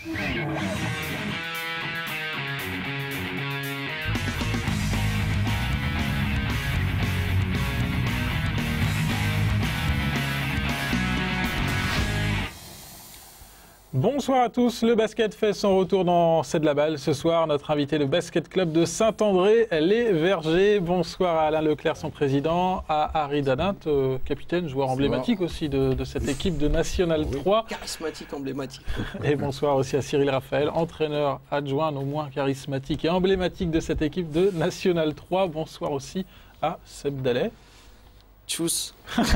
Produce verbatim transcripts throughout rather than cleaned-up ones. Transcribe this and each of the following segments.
Bonsoir à tous, le basket fait son retour dans C'est de la balle. Ce soir, notre invité, le Basket Club de Saint-André-les-Vergers. Bonsoir à Alain Leclerc, son président, à Harry Dadint, euh, capitaine, joueur emblématique aussi de, de cette équipe de National trois. Charismatique, emblématique. Et bonsoir aussi à Cyril Raphaël, entraîneur adjoint non moins charismatique et emblématique de cette équipe de National trois. Bonsoir aussi à Seb Dallet. Tchuss.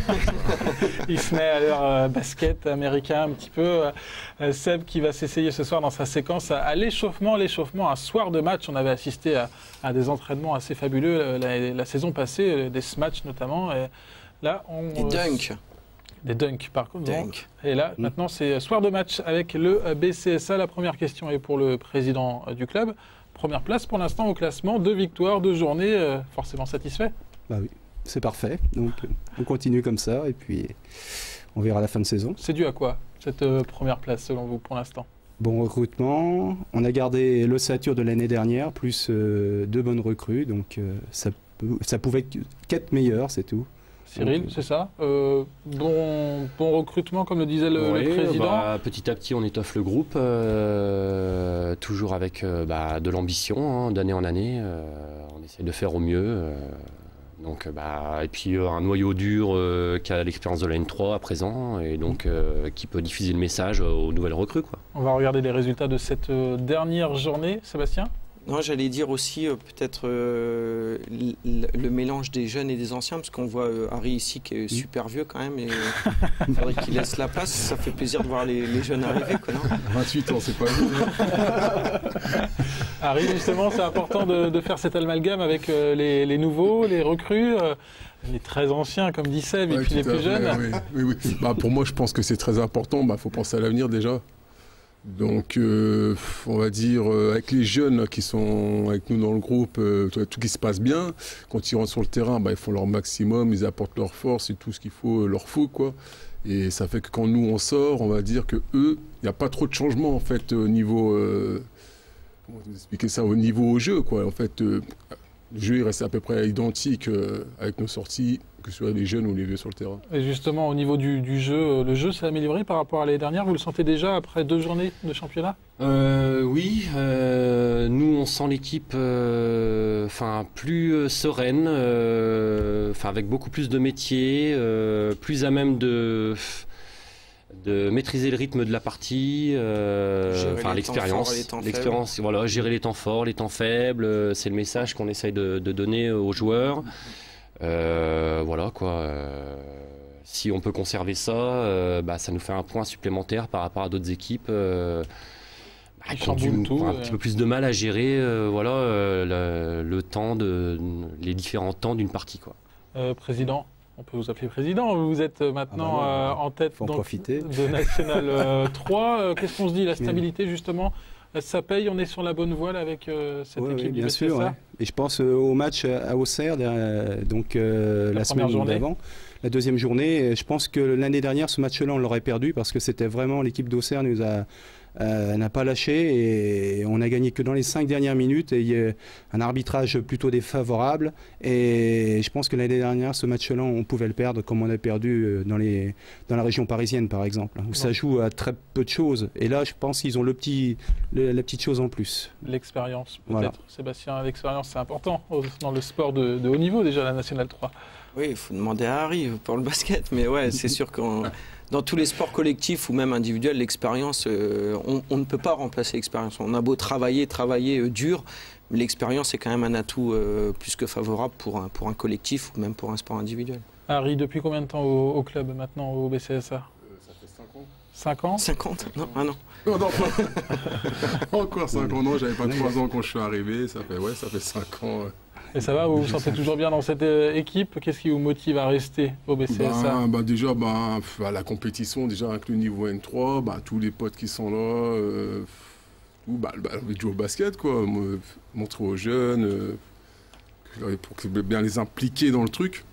Il se met à l'heure euh, basket américain un petit peu. Euh, Seb qui va s'essayer ce soir dans sa séquence à, à l'échauffement. L'échauffement, un soir de match. On avait assisté à, à des entraînements assez fabuleux euh, la, la saison passée, euh, des smatchs notamment. Et là, on, des dunks. Euh, des dunks par contre. Dunk. Et là, mmh. maintenant, c'est soir de match avec le B C S A. La première question est pour le président euh, du club. Première place pour l'instant au classement. Deux victoires, deux journées. Euh, forcément satisfait? Bah oui. C'est parfait, donc on continue comme ça et puis on verra la fin de saison. C'est dû à quoi, cette euh, première place selon vous pour l'instant? Bon recrutement, on a gardé l'ossature de l'année dernière, plus euh, deux bonnes recrues, donc euh, ça, peut, ça pouvait qu'être meilleur, c'est tout. Cyril, c'est ça euh, bon, bon recrutement, comme le disait le, oui, le président bah, petit à petit, on étoffe le groupe, euh, toujours avec euh, bah, de l'ambition, hein, d'année en année. Euh, on essaie de faire au mieux. Euh, Donc, bah, et puis euh, un noyau dur euh, qui a l'expérience de la N trois à présent et donc euh, qui peut diffuser le message aux nouvelles recrues, quoi. On va regarder les résultats de cette euh, dernière journée. Sébastien? Non, j'allais dire aussi euh, peut-être euh, le mélange des jeunes et des anciens, parce qu'on voit euh, Harry ici qui est super vieux quand même, et il faudrait qu'il laisse la place. Ça fait plaisir de voir les, les jeunes arriver, quoi, non? vingt-huit ans, c'est pas vieux. Harry, justement, c'est important de, de faire cet amalgame avec euh, les, les nouveaux, les recrues, euh, les très anciens, comme dit Seb, ouais, et puis les plus jeunes. Oui, oui, oui. Bah, pour moi, je pense que c'est très important. Il bah, faut penser à l'avenir déjà. Donc, euh, on va dire, euh, avec les jeunes qui sont avec nous dans le groupe, euh, tout qui se passe bien. Quand ils rentrent sur le terrain, bah, ils font leur maximum, ils apportent leur force et tout ce qu'il faut, euh, leur faut, quoi. Et ça fait que quand nous, on sort, on va dire que eux, il n'y a pas trop de changements, en fait, au niveau... Euh, comment vous expliquer ça? Au niveau au jeu, quoi. En fait, euh, le jeu, il reste à peu près identique euh, avec nos sorties, que ce soit les jeunes ou les vieux sur le terrain. Et justement, au niveau du, du jeu, le jeu s'est amélioré par rapport à l'année dernière. Vous le sentez déjà après deux journées de championnat? euh, Oui, euh, nous on sent l'équipe euh, plus euh, sereine, euh, avec beaucoup plus de métier, euh, plus à même de... de maîtriser le rythme de la partie, euh, enfin l'expérience, l'expérience, voilà, gérer les temps forts, les temps faibles, euh, c'est le message qu'on essaye de, de donner aux joueurs. Euh, voilà quoi. Euh, si on peut conserver ça, euh, bah, ça nous fait un point supplémentaire par rapport à d'autres équipes euh, bah, qui ont du, tout, un euh... petit peu plus de mal à gérer, euh, voilà, euh, le, le temps de, les différents temps d'une partie, quoi. Euh, président. On peut vous appeler président, vous êtes maintenant ah bah oui, euh, en tête en donc, profiter. de National euh, trois. Euh, Qu'est-ce qu'on se dit? La stabilité, justement, ça paye, on est sur la bonne voie là, avec euh, cette oui, équipe oui, du bien B C S A. sûr, ouais. Et je pense euh, au match à Auxerre, euh, donc euh, la, la semaine d'avant, la deuxième journée. Je pense que l'année dernière, ce match-là, on l'aurait perdu parce que c'était vraiment l'équipe d'Auxerre nous a... Euh, n'a pas lâché et on a gagné que dans les cinq dernières minutes et il y a un arbitrage plutôt défavorable et je pense que l'année dernière ce match-là on pouvait le perdre comme on a perdu dans, les, dans la région parisienne par exemple où non. Ça joue à très peu de choses et là je pense qu'ils ont le petit, le, la petite chose en plus. L'expérience peut-être, voilà. Sébastien, l'expérience c'est important dans le sport de, de haut niveau déjà la National trois. Oui, il faut demander à Harry pour le basket mais ouais c'est sûr qu'on... Dans tous les sports collectifs ou même individuels, l'expérience, euh, on, on ne peut pas remplacer l'expérience. On a beau travailler, travailler euh, dur, mais l'expérience est quand même un atout euh, plus que favorable pour un, pour un collectif ou même pour un sport individuel. Harry, depuis combien de temps au, au club maintenant, au B C S A? euh, Ça fait cinq ans. cinq ans? cinquante? Non, ah non. Non, non, pas encore cinq ans, non, j'avais pas trois ans quand je suis arrivé, ça fait, ouais, ça fait cinq ans. Ouais. Et ça va, vous vous sentez toujours bien dans cette euh, équipe? Qu'est-ce qui vous motive à rester au B C S A? bah, bah, Déjà, bah, bah, la compétition, déjà avec le niveau N trois, bah, tous les potes qui sont là, euh, bah, bah, jouer au basket, quoi, montrer aux jeunes, euh, pour bien les impliquer dans le truc.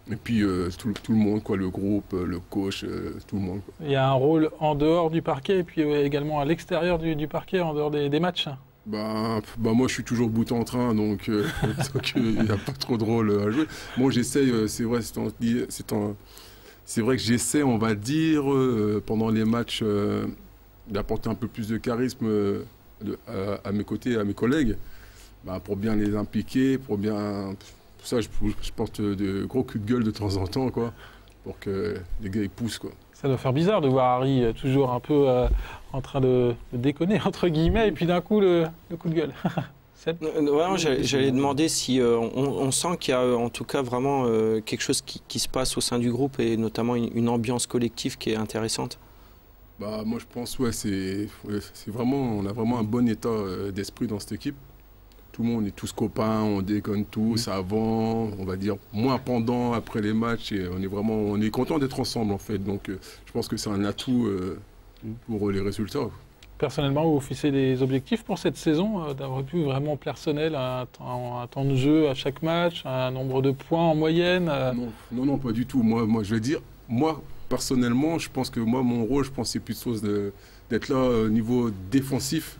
Et puis euh, tout, tout le monde, quoi, le groupe, le coach, euh, tout le monde. Quoi. Il y a un rôle en dehors du parquet et puis euh, également à l'extérieur du, du parquet, en dehors des, des matchs. Bah, bah moi je suis toujours bout en train, donc il euh, n'y a pas trop de rôle à jouer. Moi j'essaye, euh, c'est vrai, c'est, en, c'est, en, c'est vrai que j'essaie, on va dire, euh, pendant les matchs, euh, d'apporter un peu plus de charisme euh, de, à, à mes côtés, à mes collègues, bah, pour bien les impliquer, pour bien... Pour ça je, je porte de gros coups de gueule de temps en temps, quoi, pour que les gars ils poussent, quoi. Ça doit faire bizarre de voir Harry euh, toujours un peu euh, en train de, de déconner, entre guillemets, et puis d'un coup, le, le coup de gueule. Ouais, j'allais, j'allais demander si euh, on, on sent qu'il y a en tout cas vraiment euh, quelque chose qui, qui se passe au sein du groupe et notamment une, une ambiance collective qui est intéressante. Bah, moi je pense, ouais, c'est, ouais, c'est vraiment, on a vraiment un bon état euh, d'esprit dans cette équipe. Tout le monde, on est tous copains, on déconne tous avant, on va dire moins pendant, après les matchs, et on est vraiment, on est content d'être ensemble en fait. Donc euh, je pense que c'est un atout euh, pour les résultats. Personnellement, vous fixez des objectifs pour cette saison, euh, d'avoir pu vraiment personnel, un temps, un temps de jeu à chaque match, un nombre de points en moyenne euh... non, non, non, pas du tout. Moi, moi, je vais dire, moi personnellement, je pense que moi, mon rôle, je pense c'est plutôt de, d'être là au niveau défensif.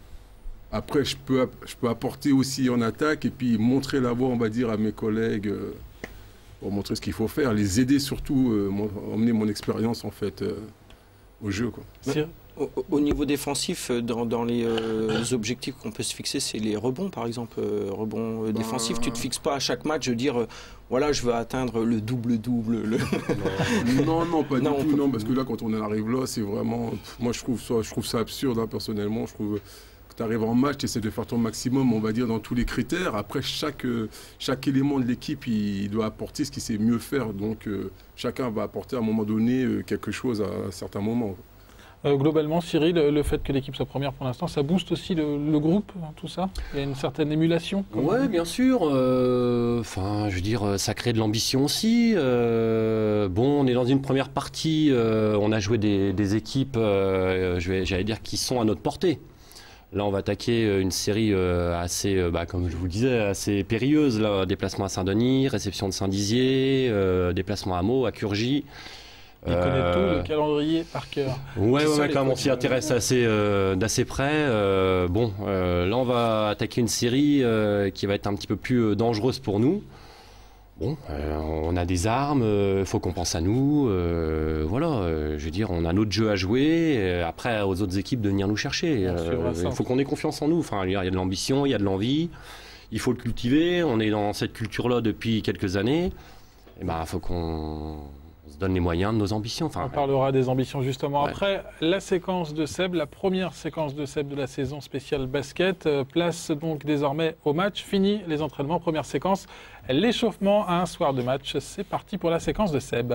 Après, je peux, je peux apporter aussi en attaque et puis montrer la voie, on va dire, à mes collègues euh, pour montrer ce qu'il faut faire, les aider surtout, euh, emmener mon expérience en fait euh, au jeu, quoi. Mais, au, au niveau défensif, dans, dans les, euh, les objectifs qu'on peut se fixer, c'est les rebonds, par exemple, euh, rebonds euh, défensifs. Ben... Tu te fixes pas à chaque match de dire, euh, voilà, je veux atteindre le double-double. Le... non, non, pas non, du tout, peut... non, parce que là, quand on arrive là, c'est vraiment, moi, je trouve ça, je trouve ça absurde, hein, personnellement, je trouve. Tu arrives en match, tu essaies de faire ton maximum, on va dire, dans tous les critères. Après, chaque, euh, chaque élément de l'équipe, il, il doit apporter ce qu'il sait mieux faire. Donc, euh, chacun va apporter à un moment donné euh, quelque chose à un certain moment. Euh, globalement, Cyril, le fait que l'équipe soit première pour l'instant, ça booste aussi le, le groupe, tout ça? Il y a une certaine émulation? Oui, bien sûr. Enfin, euh, je veux dire, ça crée de l'ambition aussi. Euh, bon, on est dans une première partie, euh, on a joué des, des équipes, euh, je vais, j'allais dire, qui sont à notre portée. Là, on va attaquer une série assez, bah, comme je vous le disais, assez périlleuse. Là. Déplacement à Saint-Denis, réception de Saint-Dizier, euh, déplacement à Meaux, à Curgy. Il euh... connaît tout le calendrier par cœur. Ouais, ouais, ouais quand on s'y intéresse assez, euh, d'assez près. Euh, bon, euh, là, on va attaquer une série euh, qui va être un petit peu plus dangereuse pour nous. Bon, euh, on a des armes, il euh, faut qu'on pense à nous, euh, voilà, euh, je veux dire, on a notre jeu à jouer, euh, après aux autres équipes de venir nous chercher, euh, il faut qu'on ait confiance en nous, enfin, il y a de l'ambition, il y a de l'envie, il faut le cultiver, on est dans cette culture-là depuis quelques années, et ben, il faut qu'on se donne les moyens de nos ambitions. Enfin, on parlera des ambitions justement ouais. Après. La séquence de Seb, la première séquence de Seb de la saison spéciale basket, euh, place donc désormais au match. Fini les entraînements, première séquence, l'échauffement à un soir de match. C'est parti pour la séquence de Seb.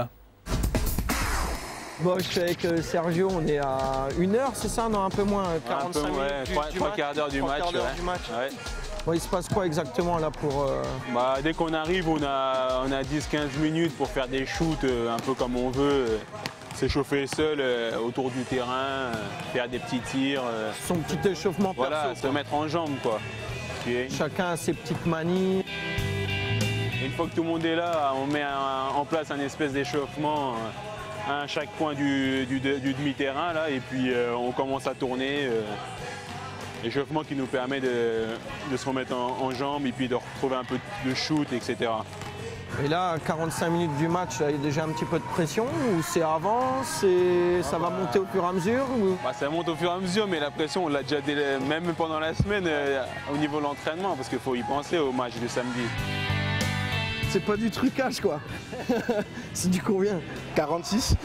Bon, je suis avec euh, Sergio, on est à une heure, c'est ça? Non, un peu moins, quarante-cinq un peu, ouais, minutes du, trois, du trois match, quarts d'heure du match. Quart d'heure Ouais. du match. Ouais. Bon, il se passe quoi exactement là pour... Euh... Bah, dès qu'on arrive, on a, on a dix quinze minutes pour faire des shoots euh, un peu comme on veut. Euh, s'échauffer seul euh, autour du terrain, euh, faire des petits tirs. Euh, Son petit échauffement voilà, perso, se mettre en jambes, quoi. Puis, chacun a ses petites manies. une fois que tout le monde est là, on met un, en place un espèce d'échauffement euh, à chaque point du, du, du demi-terrain, là, et puis euh, on commence à tourner. Euh, échauffement qui nous permet de, de se remettre en, en jambes et puis de retrouver un peu de shoot, et cetera. Et là, quarante-cinq minutes du match, il y a déjà un petit peu de pression ou c'est avant, c'est... ça va monter au fur et à mesure ou... bah, ça monte au fur et à mesure, mais la pression, on l'a déjà délai... même pendant la semaine euh, au niveau de l'entraînement, parce qu'il faut y penser au match de samedi. C'est pas du trucage, quoi. C'est du combien? quarante-six.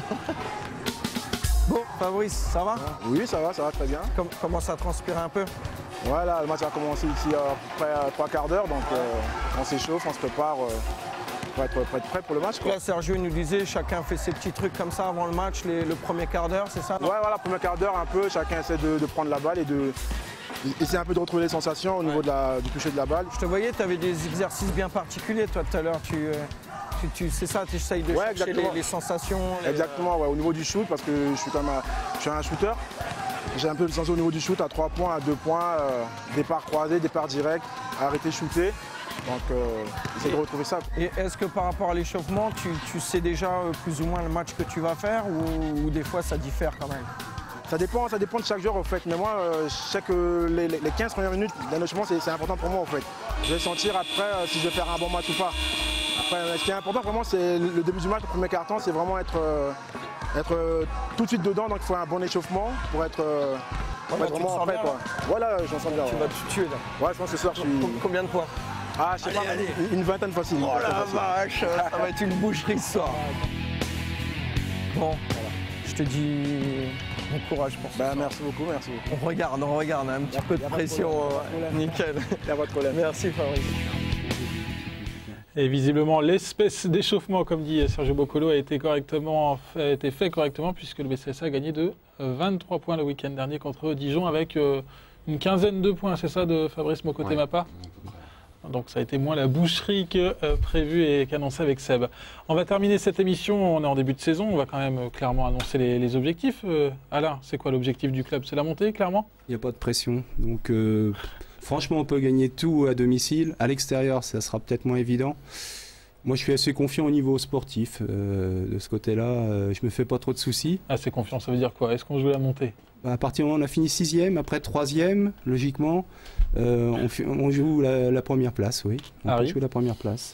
Bon, Fabrice, ça va? Oui, ça va, ça va très bien. Com commence à transpirer un peu? Voilà, le match a commencé ici à peu près trois quarts d'heure, donc euh, on s'échauffe, on se prépare euh, pour, être, pour être prêt pour le match, quoi. Là, Sergio nous disait, chacun fait ses petits trucs comme ça avant le match, les, le premier quart d'heure, c'est ça? Ouais, voilà, premier quart d'heure un peu, chacun essaie de, de prendre la balle et de essayer un peu de retrouver les sensations au niveau ouais. de la, du toucher de la balle. Je te voyais, tu avais des exercices bien particuliers, toi, tout à l'heure. Tu, tu, tu, c'est ça, tu essayes de ouais, chercher les, les sensations. Exactement, les... ouais, au niveau du shoot, parce que je suis quand même un, je suis un shooter. J'ai un peu de sens au niveau du shoot, à trois points, à deux points, euh, départ croisé, départ direct, arrêter shooter. Donc, euh, essayer de retrouver ça. Et est-ce que par rapport à l'échauffement, tu, tu sais déjà euh, plus ou moins le match que tu vas faire ou, ou des fois ça diffère quand même? Ça dépend, ça dépend de chaque joueur en fait. Mais moi, euh, je sais que les, les quinze premières minutes d'un échauffement, c'est important pour moi en fait. Je vais sentir après euh, si je vais faire un bon match ou pas. Après, ce qui est important vraiment, c'est le début du match, le premier quart-temps, c'est vraiment être, euh, être euh, tout de suite dedans. Donc il faut un bon échauffement pour être, euh, pour Ouais, être tu vraiment te sens en fait. bien, Quoi. Voilà, j'en sens bien. Tu Ouais, vas te tuer là. ouais je pense que ce soir, je suis... Combien de points? Ah, je sais Allez, pas, allez. une vingtaine facile. Oh la vache, ça va être une boucherie ce soir. Bon, je te dis bon courage pour ça. Bah, merci beaucoup, merci beaucoup. On regarde, on regarde, un petit peu de pression, euh, nickel. Il n'y a pas de problème. Merci Fabrice. Et visiblement, l'espèce d'échauffement, comme dit Sergio Boccolo, a été, correctement, a été fait correctement puisque le B C S A a gagné de vingt-trois points le week-end dernier contre Dijon avec euh, une quinzaine de points, c'est ça, de Fabrice Mokoté-Mapa? Donc ça a été moins la boucherie que euh, prévu et qu'annoncé avec Seb. On va terminer cette émission, on est en début de saison, on va quand même euh, clairement annoncer les, les objectifs. Euh, Alain, c'est quoi l'objectif du club? C'est la montée, clairement? Il n'y a pas de pression. Donc, euh, franchement, on peut gagner tout à domicile. À l'extérieur, ça sera peut-être moins évident. Moi, je suis assez confiant au niveau sportif. Euh, de ce côté-là, euh, je me fais pas trop de soucis. Assez confiant, ça veut dire quoi? Est-ce qu'on joue la montée? Bah, à partir du moment où on a fini sixième, après troisième, logiquement, euh, on, fait- on joue la, la première place, oui. On peut Harry jouer la première place.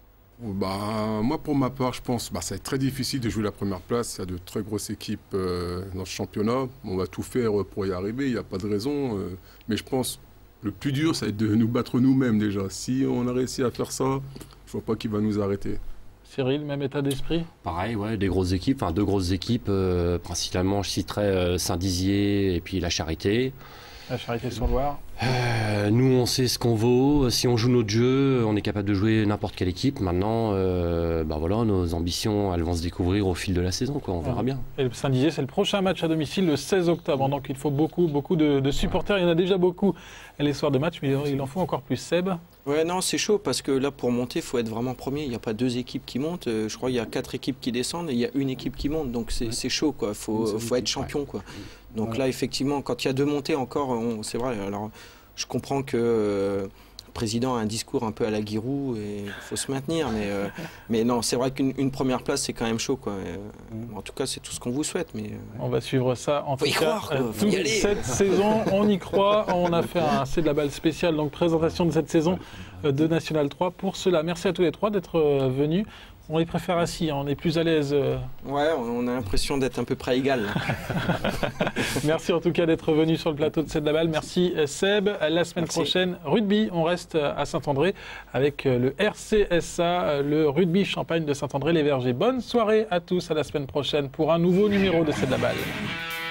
Bah, moi, pour ma part, je pense bah, ça va être très difficile de jouer la première place. Il y a de très grosses équipes euh, dans ce championnat. On va tout faire pour y arriver, il n'y a pas de raison. euh, mais je pense le plus dur, ça va être de nous battre nous-mêmes déjà. Si on a réussi à faire ça, je vois pas qui va nous arrêter. Cyril, même état d'esprit? Pareil, ouais, des grosses équipes, enfin deux grosses équipes, euh, principalement je citerais euh, Saint-Dizier et puis la Charité. La Charité-sur-Loire. Euh, nous, on sait ce qu'on vaut. Si on joue notre jeu, on est capable de jouer n'importe quelle équipe. Maintenant, euh, bah voilà, nos ambitions, elles vont se découvrir au fil de la saison, quoi. On verra bien. Et le Saint-Dizier, c'est le prochain match à domicile le seize octobre. Donc il faut beaucoup, beaucoup de, de supporters. Il y en a déjà beaucoup les soirs de match, mais il en faut encore plus. Seb? Ouais, non, c'est chaud parce que là, pour monter, il faut être vraiment premier. Il n'y a pas deux équipes qui montent. Euh, Je crois qu'il y a quatre équipes qui descendent et il y a une équipe qui monte. Donc c'est c'est chaud, quoi. Il faut, faut être champion, quoi. Donc Ouais. là, effectivement, quand il y a deux montées encore, on- c'est vrai. Alors, je comprends que euh, le président a un discours un peu à la Giroud et il faut se maintenir. Mais, euh, mais non, c'est vrai qu'une une première place, c'est quand même chaud, quoi. Et, euh, en tout cas, c'est tout ce qu'on vous souhaite. Mais, euh, On va suivre ça en Faut tout y cas croire, quoi. euh, Faut y toute aller. cette saison. On y croit. On a fait un C'est de la balle spécial, donc présentation de cette saison euh, de National trois. Pour cela, merci à tous les trois d'être euh, venus. On les préfère assis, hein, on est plus à l'aise. euh. ouais, on a l'impression d'être à peu près égal. là. Merci en tout cas d'être venus sur le plateau de C'est de la balle. Merci euh, Seb. La semaine Merci. prochaine, rugby. On reste euh, à Saint-André avec euh, le R C S A, euh, le rugby Champagne de Saint-André-les-Vergers. Bonne soirée à tous. À la semaine prochaine pour un nouveau numéro de C'est de la balle.